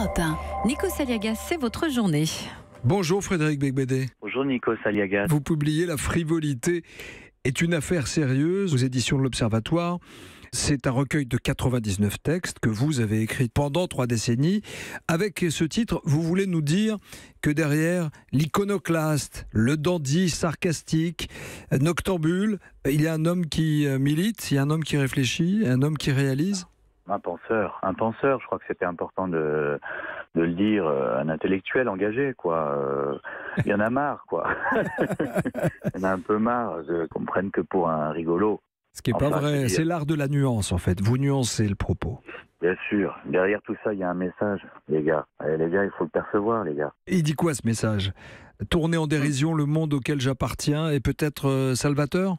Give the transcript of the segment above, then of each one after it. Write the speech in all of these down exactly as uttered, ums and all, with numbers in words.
Europe un. Nico Saliagas, c'est votre journée. Bonjour Frédéric Beigbeder. Bonjour Nico Saliagas. Vous publiez La frivolité est une affaire sérieuse aux éditions de l'Observatoire. C'est un recueil de quatre-vingt-dix-neuf textes que vous avez écrits pendant trois décennies. Avec ce titre, vous voulez nous dire que derrière l'iconoclaste, le dandy sarcastique, noctambule, il y a un homme qui milite, il y a un homme qui réfléchit, un homme qui réalise. Un penseur, un penseur, je crois que c'était important de, de le dire, un intellectuel engagé, quoi. Euh, il y en a marre, quoi. Il y en a un peu marre de, qu'on me prenne que pour un rigolo. Ce qui n'est enfin, pas vrai, c'est l'art de la nuance en fait, vous nuancez le propos. Bien sûr, derrière tout ça il y a un message, les gars. Et les gars, il faut le percevoir, les gars. Et il dit quoi ce message? Tourner en dérision le monde auquel j'appartiens et peut-être euh, salvateur?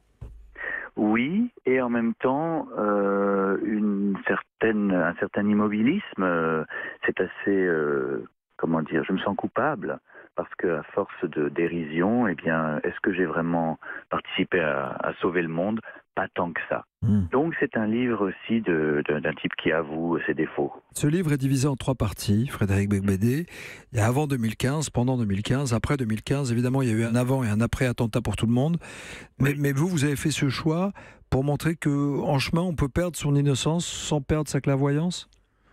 Oui, et en même temps, euh, une certaine, un certain immobilisme, euh, c'est assez, euh, comment dire, je me sens coupable, parce qu'à force de dérision, eh bien, est-ce que j'ai vraiment participé à, à sauver le monde? Pas tant que ça. Mmh. Donc c'est un livre aussi de, de, d'un type qui avoue ses défauts. Ce livre est divisé en trois parties, Frédéric Beigbeder. Il y a avant deux mille quinze, pendant deux mille quinze, après deux mille quinze. Évidemment, il y a eu un avant et un après attentat pour tout le monde. Mais, mais vous, vous avez fait ce choix pour montrer qu'en chemin, on peut perdre son innocence sans perdre sa clairvoyance?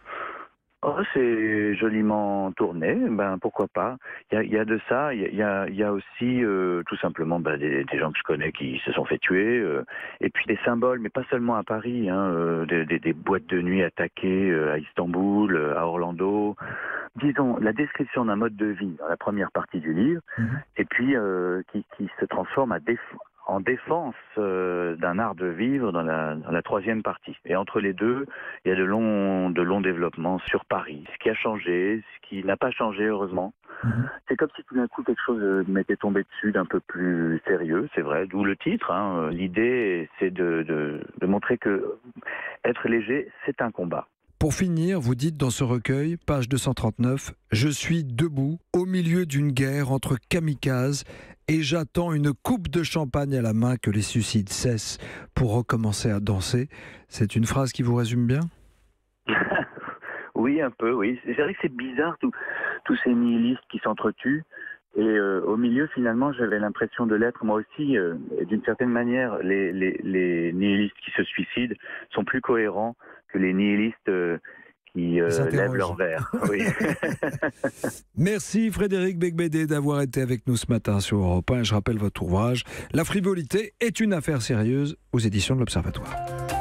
Oh, c'est joliment tourné, ben pourquoi pas. Il y a, il y a de ça, il y a, il y a aussi euh, tout simplement ben, des, des gens que je connais qui se sont fait tuer, euh, et puis des symboles, mais pas seulement à Paris, hein, euh, des, des, des boîtes de nuit attaquées euh, à Istanbul, euh, à Orlando. Disons, la description d'un mode de vie dans la première partie du livre, mmh. et puis euh, qui, qui se transforme à défaut. en défense euh, d'un art de vivre dans la, dans la troisième partie. Et entre les deux, il y a de longs, de longs développements sur Paris. Ce qui a changé, ce qui n'a pas changé, heureusement. Mmh. C'est comme si tout d'un coup quelque chose m'était tombé dessus d'un peu plus sérieux, c'est vrai, d'où le titre. Hein. L'idée, c'est de, de, de montrer que être léger, c'est un combat. Pour finir, vous dites dans ce recueil, page deux cent trente-neuf, « Je suis debout au milieu d'une guerre entre kamikazes et j'attends une coupe de champagne à la main que les suicides cessent pour recommencer à danser. » C'est une phrase qui vous résume bien? Oui, un peu, oui. C'est vrai que c'est bizarre, tout, tous ces nihilistes qui s'entretuent. Et euh, au milieu, finalement, j'avais l'impression de l'être moi aussi. Euh, d'une certaine manière, les, les, les nihilistes qui se suicident sont plus cohérents que les nihilistes euh, qui euh, lèvent leur verre. Oui. Merci Frédéric Beigbeder d'avoir été avec nous ce matin sur Europe un. Je rappelle votre ouvrage « La frivolité est une affaire sérieuse » aux éditions de l'Observatoire.